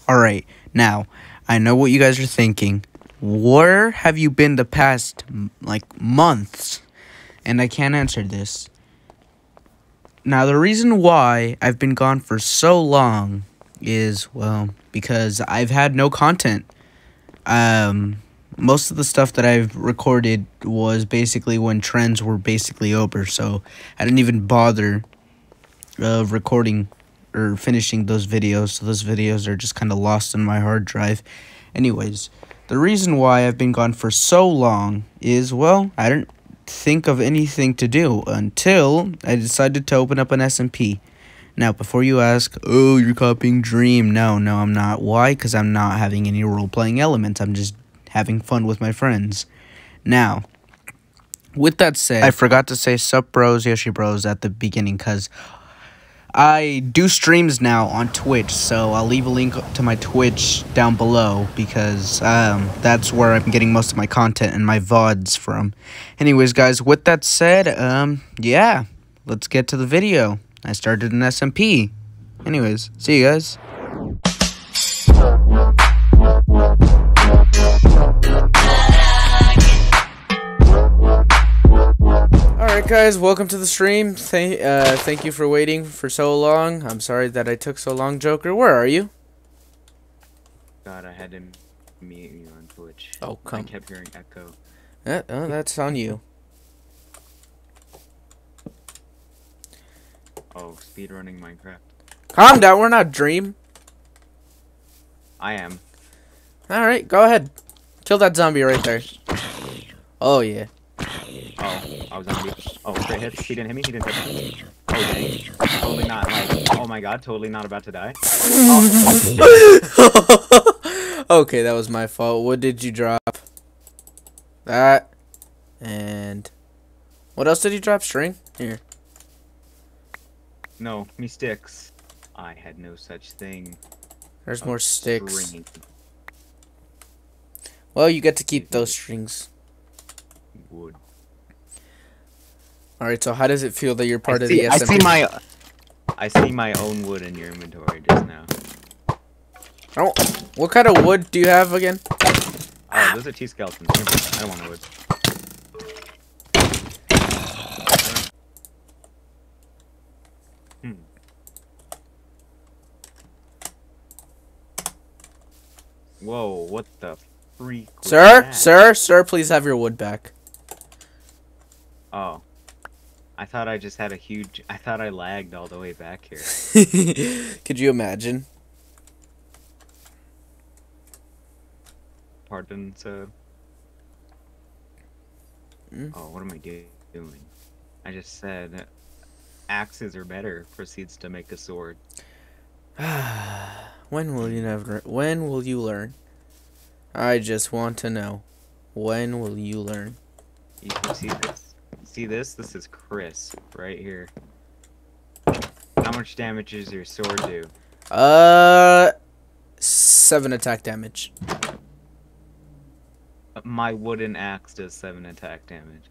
Alright, now, I know what you guys are thinking. Where have you been the past, months? And I can't answer this. Now, the reason why I've been gone for so long is, well, because I've had no content. Most of the stuff that I've recorded was basically when trends were basically over, so I didn't even bother recording or finishing those videos, so those videos are just kind of lost in my hard drive. Anyways, the reason why I've been gone for so long is, well, I didn't think of anything to do until I decided to open up an SMP. Now, before you ask, oh, you're copying Dream. No, I'm not. Why? Because I'm not having any role-playing elements. I'm just having fun with my friends. Now, with that said, I forgot to say sup bros, Yoshi bros at the beginning, because I do streams now on Twitch, so I'll leave a link to my Twitch down below, because that's where I'm getting most of my content and my VODs from. Anyways, guys, with that said, yeah, let's get to the video. I started an SMP. Anyways, see you guys. Alright guys, welcome to the stream. Thank you for waiting for so long. I'm sorry that I took so long, Joker. Where are you? God, I had to mute you on Twitch. Oh, come. I kept hearing echo. Oh, that's on you. Oh, speedrunning Minecraft. Calm down, we're not Dream. I am. Alright, go ahead. Kill that zombie right there. Oh, yeah. Oh, I was on mute. Oh, straight hits. He didn't hit me. He didn't touch me. Oh, dang. Totally not, oh my god, totally not about to die. Oh. Okay, that was my fault. What did you drop? That. And what else did you drop? String? Here. No, me sticks. I had no such thing. There's more sticks. String. Well, you get to keep those strings. Wood. Alright, so how does it feel that you're part of the SMP? I see my own wood in your inventory just now. Oh, what kind of wood do you have again? Oh, those are two skeletons. I don't want wood. Whoa, what the freak was that? Sir, please have your wood back. Oh. I thought I just had I thought I lagged all the way back here. Could you imagine? Pardon, sir. Oh, what am I doing? I just said axes are better. Proceeds to make a sword. When will you learn? I just want to know. When will you learn? You can see this. See this? This is Chris right here. How much damage does your sword do? 7 attack damage. My wooden axe does 7 attack damage.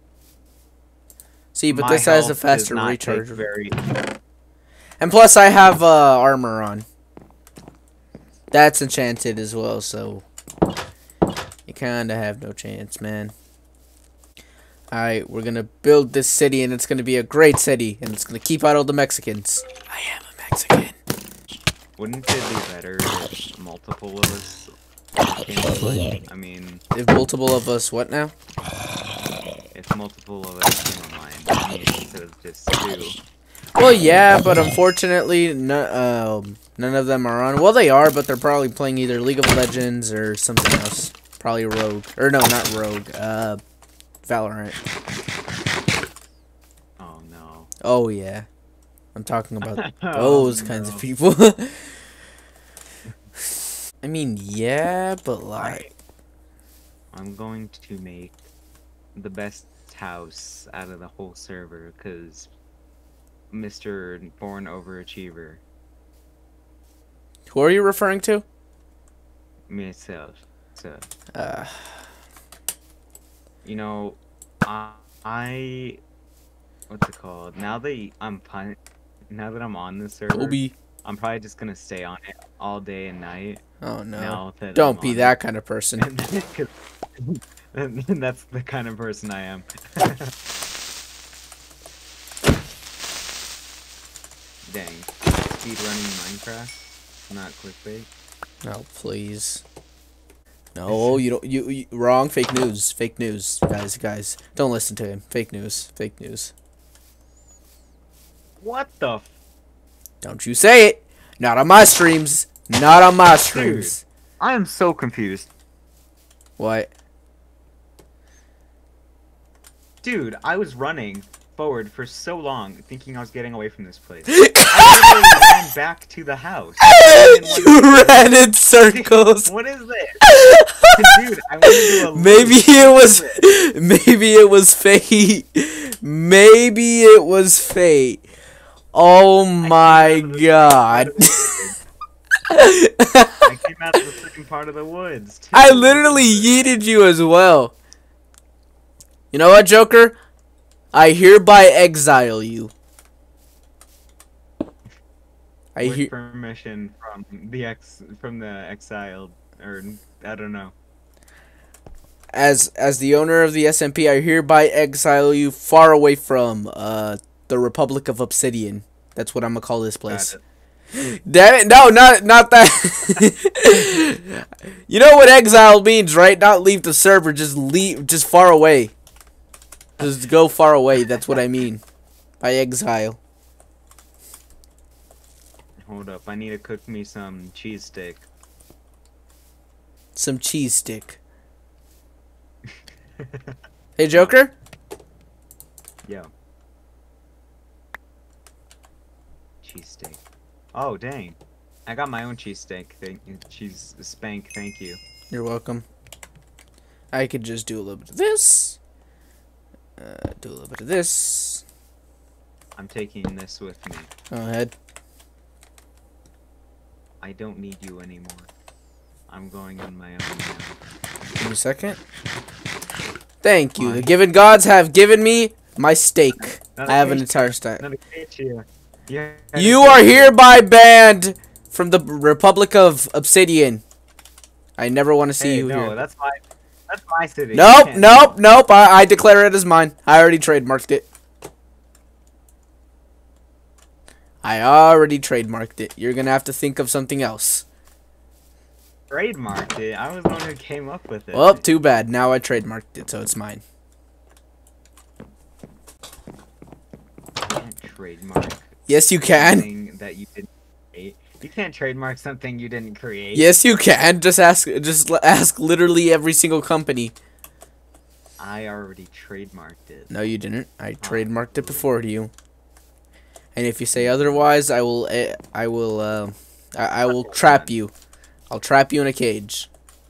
See, but this has a faster recharge. Very... And plus, I have armor on. That's enchanted as well, so you kinda have no chance, man. Alright, we're gonna build this city, and it's gonna be a great city, and it's gonna keep out all the Mexicans. I am a Mexican. Wouldn't it be better if multiple of us came online? I mean... If multiple of us what now? If multiple of us came online, instead of just 2. Well, yeah, but unfortunately, none of them are on. Well, they are, but they're probably playing either League of Legends or something else. Probably Rogue. Or no, not Rogue. Valorant. Oh, no. Oh, yeah. I'm talking about those kinds of people. I mean, yeah, but like... I'm going to make the best house out of the whole server, because Mr. Born Overachiever. Who are you referring to? Myself. So, you know, what's it called? Now that I'm on this server, Kobe. I'm probably just gonna stay on it all day and night. Oh no. Now that Don't I'm be on that kind of person. it. 'Cause that's the kind of person I am. Dang. Speed running Minecraft, not clickbait. No, please. No, you don't. You wrong. Fake news. Fake news, guys. Don't listen to him. Fake news. Fake news. What the? Don't you say it. Not on my streams. Not on my streams. I am so confused. What? Dude, I was running forward for so long, thinking I was getting away from this place. I literally ran back to the house. You ran in circles. What is this? Dude, I went into a loop. Maybe it was fate. Maybe it was fate. Oh my god. I came out of the second part of the woods. Too. I literally yeeted you as well. You know what, Joker? I hereby exile you. With permission from the exiled, or I don't know. As the owner of the SMP, I hereby exile you far away from the Republic of Obsidian. That's what I'm gonna call this place. Damn it! No, not that. You know what exile means, right? Not leave the server, just leave, just far away. Just go far away. That's what I mean by exile. Hold up, I need to cook me some cheese steak. Some cheese stick. Hey, Joker? Yo. Cheese steak. Oh, dang. I got my own cheese steak. Cheese spank, thank you. You're welcome. I could just do a little bit of this. Do a little bit of this. I'm taking this with me. Go ahead. I don't need you anymore. I'm going on my own now. Give me a second. Thank you. The given gods have given me my steak. I have an entire stack. You are hereby banned from the Republic of Obsidian. I never want to see you here. That's my city. Nope. I declare it as mine. I already trademarked it. You're gonna have to think of something else. Trademarked it? I was the one who came up with it. Well, too bad. Now I trademarked it, so it's mine. You can't trademark. Yes, you can. Something that you didn't create. You can't trademark something you didn't create. Yes, you can. Just ask literally every single company. I already trademarked it. No, you didn't. I trademarked it before you. And if you say otherwise, I will trap you. I'll trap you in a cage.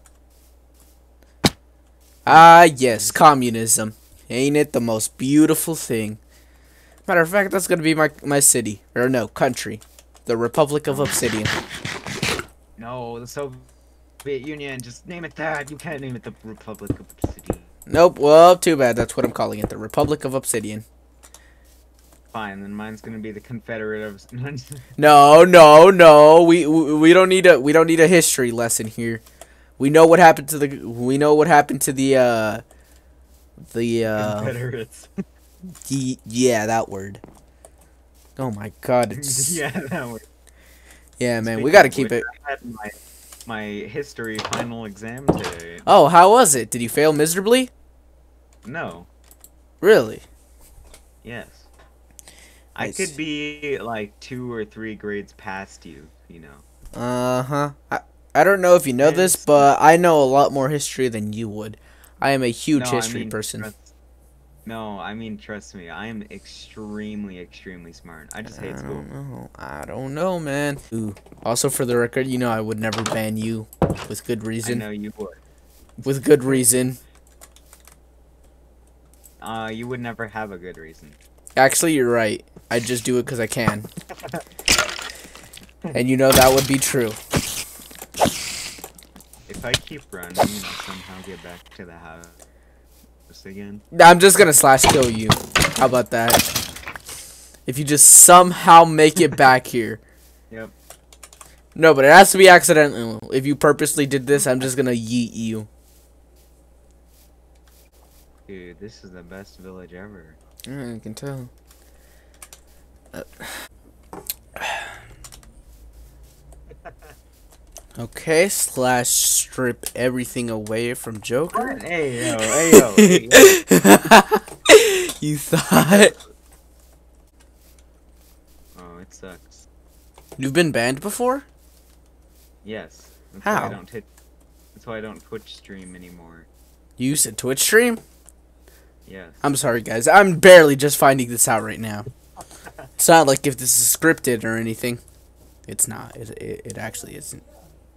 Ah, yes, communism. Ain't it the most beautiful thing? Matter of fact, that's gonna be my city. Or no, country. The Republic of Obsidian. No, the Soviet Union. Just name it that. You can't name it the Republic of Obsidian. Nope, well, too bad. That's what I'm calling it. The Republic of Obsidian. Fine, then mine's gonna be the Confederate of. No. We don't need a history lesson here. We know what happened to the Confederates. Yeah, that word. Oh my god, it's Yeah, that word. Yeah, man, we gotta keep it. I had my history final exam today. Oh, how was it? Did you fail miserably? No. Really? Yes. I could be like 2 or 3 grades past you, you know. Uh-huh. I don't know if you know this, but I know a lot more history than you would. I am a huge history person. Trust me. I am extremely, extremely smart. I just hate school. I don't know, man. Ooh. Also, for the record, you know I would never ban you with good reason. I know you would. With good reason. You would never have a good reason. Actually, you're right. I just do it because I can. And you know that would be true. If I keep running and I somehow get back to the house again. I'm just gonna slash kill you. How about that? If you just somehow make it back here. Yep. No, but it has to be accidental. If you purposely did this, I'm just gonna yeet you. Dude, this is the best village ever. I can tell. Okay, slash strip everything away from Joker. Hey yo, hey yo, hey yo. You thought? Oh, it sucks. You've been banned before? Yes. That's How? Why I don't that's why I don't Twitch stream anymore. You used to Twitch stream? Yes. I'm sorry, guys. I'm barely just finding this out right now. It's not like if this is scripted or anything. It's not. It actually isn't.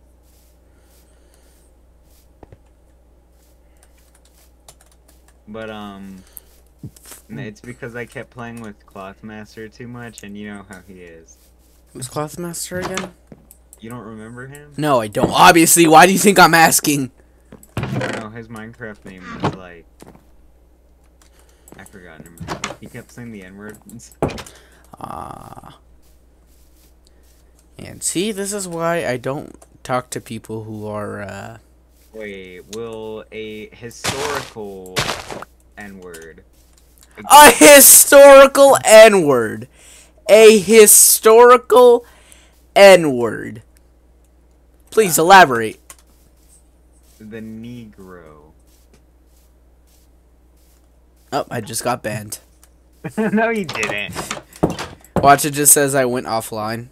But it's because I kept playing with Clothmaster too much, and you know how he is. Who's Clothmaster again? You don't remember him? No, I don't. Obviously, why do you think I'm asking? No, his Minecraft name was like... I forgot him. He kept saying the N-word. And see, this is why I don't talk to people who are, Wait, will a historical N-word... A historical N-word. A historical N-word. Please elaborate. The Negro. Oh, I just got banned. No, you didn't. Watch, it just says I went offline.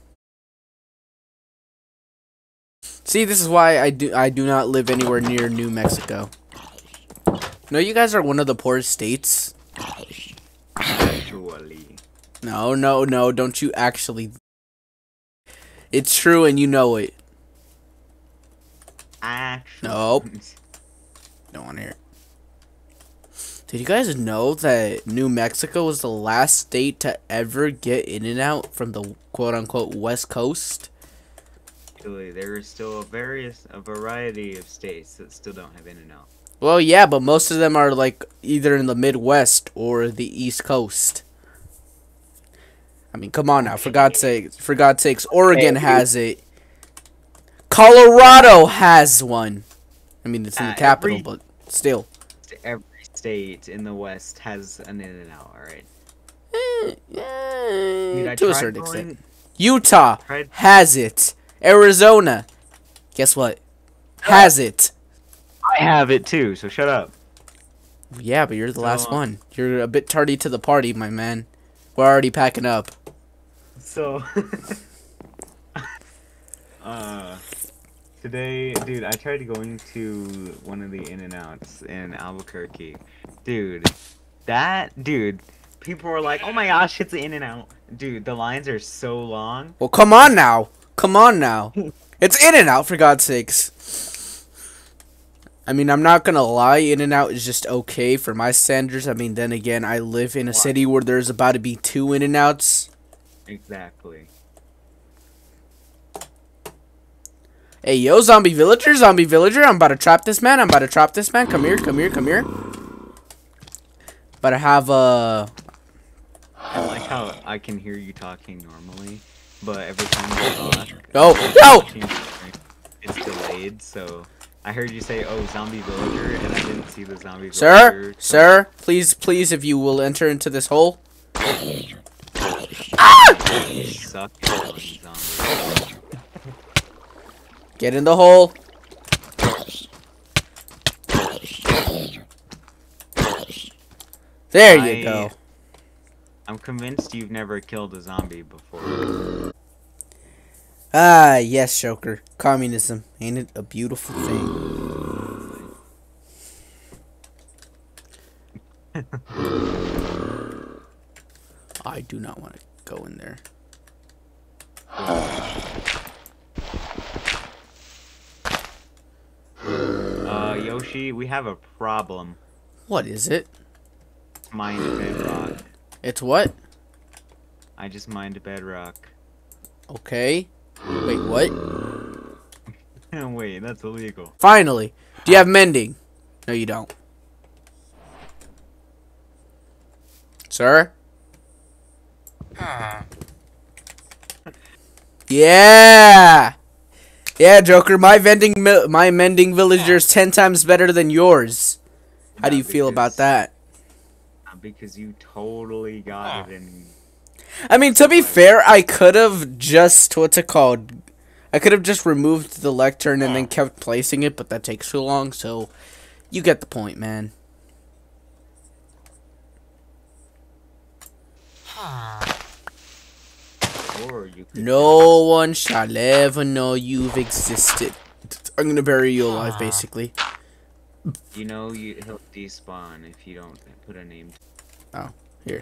See, this is why I do not live anywhere near New Mexico. No, you guys are one of the poorest states. Actually. No, don't you actually. It's true and you know it. Actually. Nope. Don't want to hear it. Did you guys know that New Mexico was the last state to ever get in and out from the quote-unquote West Coast? Actually, there are still a variety of states that still don't have In-N-Out. Well, yeah, but most of them are like either in the Midwest or the East Coast. I mean, come on now, for God's sakes, Oregon has it. Colorado has one. I mean, it's in the capital, but still. Every state in the West has an In-N-Out, alright? To a certain extent. Utah has it. Arizona, guess what? Has it. I have it too, so shut up. Yeah, but you're the last one. You're a bit tardy to the party, my man. We're already packing up. So, today, dude, I tried going to one of the In-N-Outs in Albuquerque. Dude, people were like, oh my gosh, it's In-N-Out. Dude, the lines are so long. Well, come on now. Come on now. It's In-N-Out, for God's sakes. I mean, I'm not gonna lie, In-N-Out is just okay for my standards. I mean, then again, I live in a city where there's about to be 2 In-N-Outs. Exactly. Hey, yo, zombie villager, I'm about to trap this man, Come here. But I have, I like how I can hear you talking normally, but every time you talk... No! It's delayed, so... I heard you say, oh, zombie villager, and I didn't see the zombie villager. Sir, please, if you will enter into this hole. You suck at zombie. Get in the hole. There you go. I'm convinced you've never killed a zombie before. Ah, yes, Joker. Communism. Ain't it a beautiful thing? I do not want to go in there. Yoshi, we have a problem. What is it? Mined bedrock. It's what? I just mined bedrock. Okay. Wait, what? Wait, that's illegal. Finally. Do you have mending? No, you don't. Sir? Yeah! Yeah, Joker, my mending villager is 10 times better than yours. How do you feel about that? Because you totally got it in. I mean, to be fair, I could have just, what's it called? I could have just removed the lectern and then kept placing it, but that takes too long, so you get the point, man. Or you could No one shall ever know you've existed. I'm gonna bury you alive, basically. You know, he'll despawn if you don't put a name. Oh, here.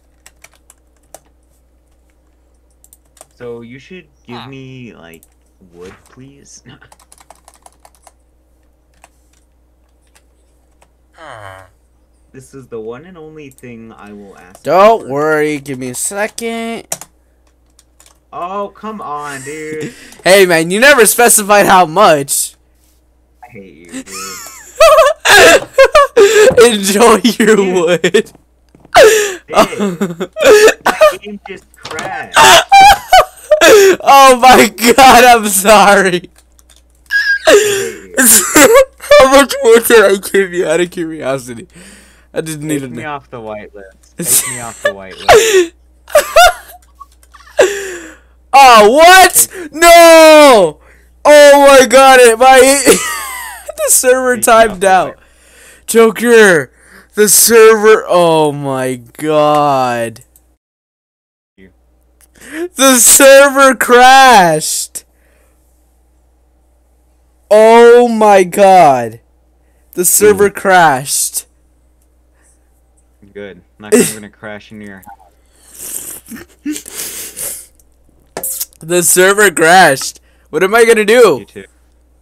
So you should give me, like, wood, please. This is the one and only thing I will ask. Don't worry, give me a second. Oh, come on, dude. Hey, man, you never specified how much. I hate you, dude. Enjoy your wood. My game just crashed. Oh my god, I'm sorry. How much wood did I give you out of curiosity? I just need to Take me know. off the whitelist. Take me off the whitelist. Oh, what? No! Oh my god, the server timed out. Joker, the server, oh my god. The server crashed. Oh my god. The server crashed. Good. Not even gonna crash into your house. The server crashed. What am I gonna do? You too.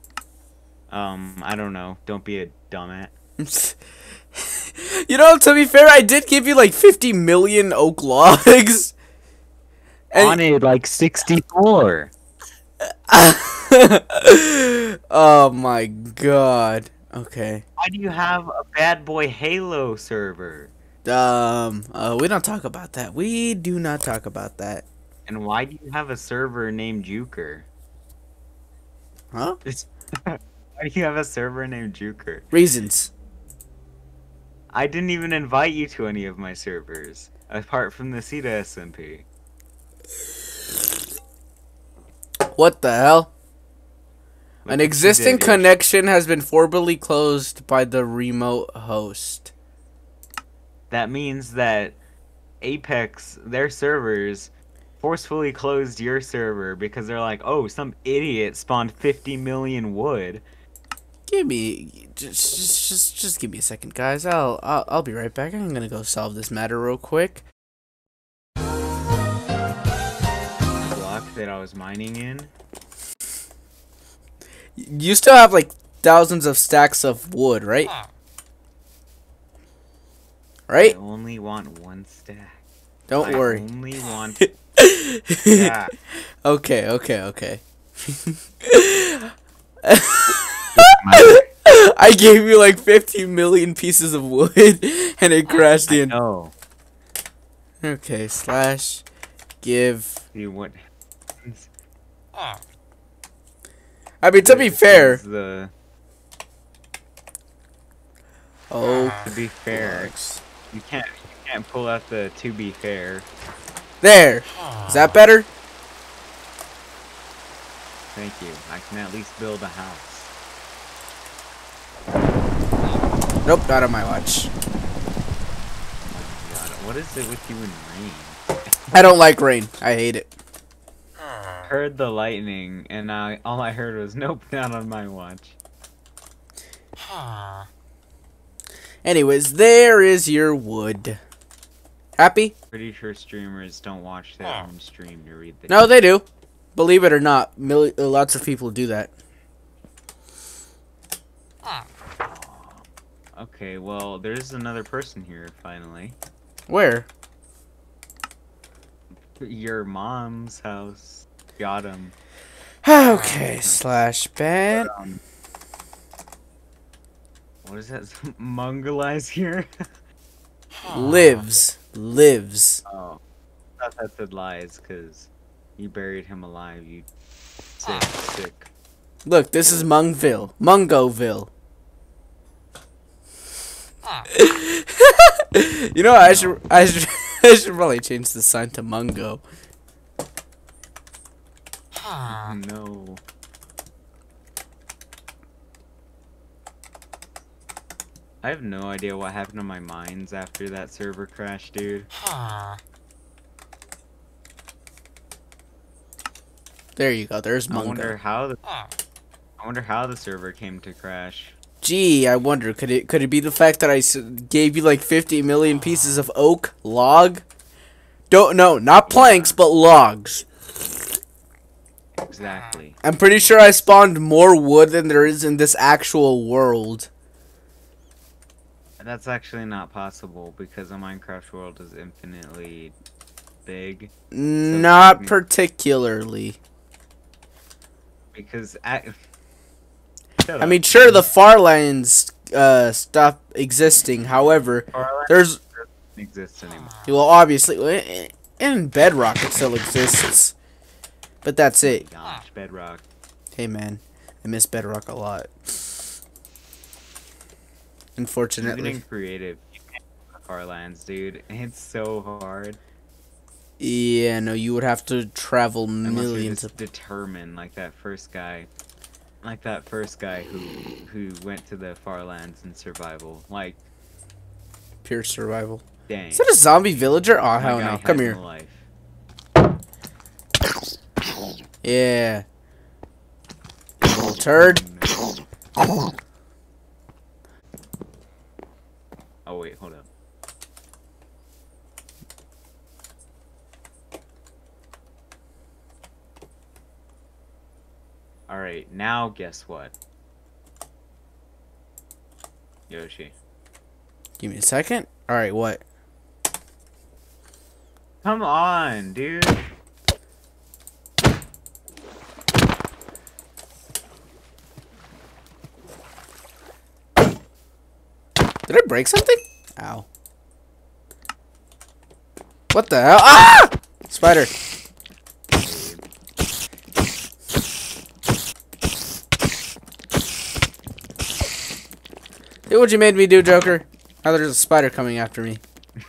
I don't know. Don't be a dumbass. You know, to be fair, I did give you like 50 million oak logs. And Wanted like 64. oh my god. Okay. Why do you have a bad boy Halo server? We don't talk about that. We do not talk about that. And why do you have a server named Juker? Huh? Why do you have a server named Juker? Reasons. I didn't even invite you to any of my servers, apart from the CETA SMP. What the hell? Look An what you existing did, Yoshi. connection has been forcibly closed by the remote host. That means that Apex, their servers, forcefully closed your server because they're like, oh, some idiot spawned 50 million wood. Give me just give me a second, guys. I'll be right back. I'm gonna go solve this matter real quick. Block that I was mining in. You still have like thousands of stacks of wood, right? Right? I only want one stack. Don't I worry. only want stack. Okay. I gave you like 50 million pieces of wood and it crashed in. No. Okay, slash give. See what? I mean, to be fair. To Oh, be fair, you can't pull out the to be fair. there. Is that better? Thank you. I can at least build a house. Nope, not on my watch. Oh my God, what is it with you and rain? I don't like rain. I hate it. Heard the lightning, and all I heard was nope, not on my watch. Anyways, there is your wood. Happy? Pretty sure streamers don't watch their own stream to read the. No, they do. Believe it or not, lots of people do that. Okay, well, there's another person here finally. Where? Your mom's house. Got him. Okay, slash ban. What is that? Mongolize here? Lives. Oh. I thought that said lies, because you buried him alive, you sick. Look, this is Mungoville. Mungoville. You know, I should I should probably change the sign to Mungo. No. I have no idea what happened to my mines after that server crash, dude. There you go. There's I Mungo. wonder how the server came to crash. Gee, I wonder, could it be the fact that I gave you like 50 million pieces of oak log? No, not planks, but logs. Exactly. I'm pretty sure I spawned more wood than there is in this actual world. That's actually not possible because a Minecraft world is infinitely big. Not particularly. Because I mean, sure, the Farlands stop existing. However, there's doesn't exist anymore. well, obviously, in Bedrock it still exists, but that's it. Gosh, Bedrock. Hey, man, I miss Bedrock a lot. Unfortunately, Even in creative, you can't do Farlands, dude. It's so hard. yeah, no, you would have to travel Unless you're millions just of. determined, like that first guy. Like that first guy who went to the Farlands in survival. Like, Pure survival. dang. Is that a zombie villager? Oh, that hell guy no. Come had here. no life. Yeah. Little turd. Oh wait, hold up. Alright, now guess what? Yoshi. Give me a second. Alright, what? Come on, dude. Did I break something? Ow. What the hell? Ah! Spider. Look what you made me do, Joker. Now there's a spider coming after me.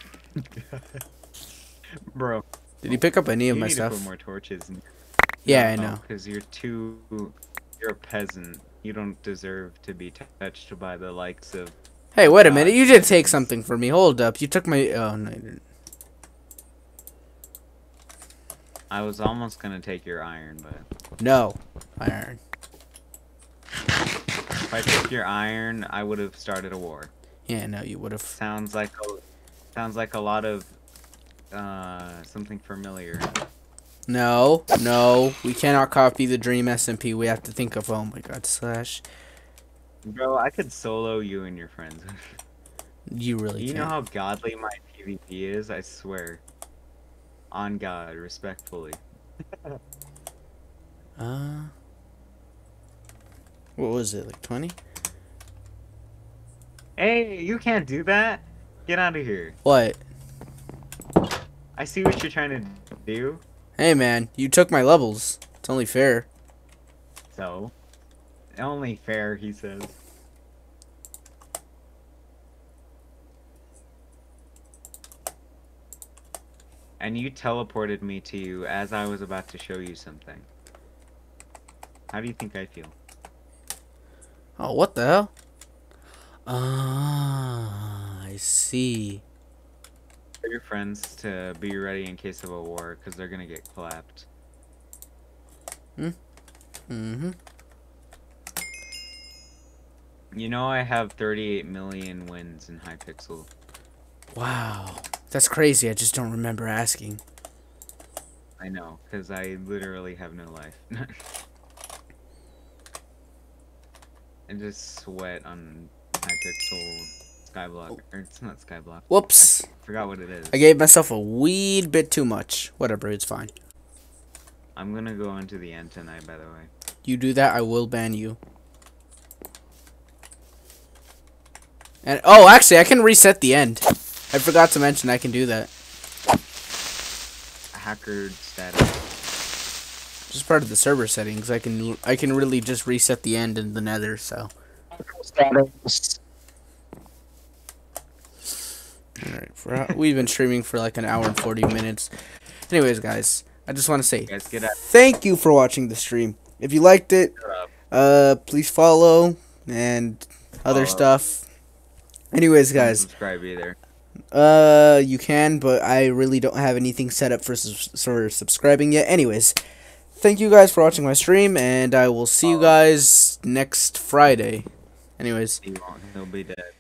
Bro. Did you pick up any of You my need stuff? to put more torches in. Yeah, I know. Because you're a peasant. You don't deserve to be touched by the likes of... Hey, wait a minute. You did take something from me. Hold up. You took my... Oh, no, you didn't. I was almost gonna take your iron, but... No. Iron. If I took your iron, I would have started a war. Yeah, no, you would have. Sounds like a lot of something familiar. No, no. We cannot copy the Dream SMP. We have to think of... Oh, my God. Slash. Bro, I could solo you and your friends. You really You know can't. how godly my PvP is? I swear. On God, respectfully. What was it? Like 20? Hey, you can't do that. Get out of here. What? I see what you're trying to do. Hey, man. You took my levels. It's only fair. So, only fair, he says. And you teleported me to you as I was about to show you something. How do you think I feel? Oh, what the hell? Ah, I see. Tell your friends to be ready in case of a war, because they're gonna get clapped. Mm-hmm. You know I have 38 million wins in Hypixel. Wow. That's crazy. I just don't remember asking. I know, because I literally have no life. I just sweat on Hypixel Skyblock. Or it's not Skyblock. Whoops. I forgot what it is. I gave myself a wee bit too much. Whatever, it's fine. I'm gonna go into the end tonight, by the way. You do that, I will ban you. And oh, actually, I can reset the end. I forgot to mention I can do that. Hacker status. just part of the server settings. I can really just reset the end and the nether. So. Alright, we've been streaming for like an hour and 40 minutes. Anyways, guys, I just want to say thank you for watching the stream. If you liked it, please follow and other stuff. Anyways, guys, don't subscribe either. You can, but I really don't have anything set up for subscribing yet. Anyways, thank you guys for watching my stream, and I will see you guys next Friday. Anyways, He'll be dead.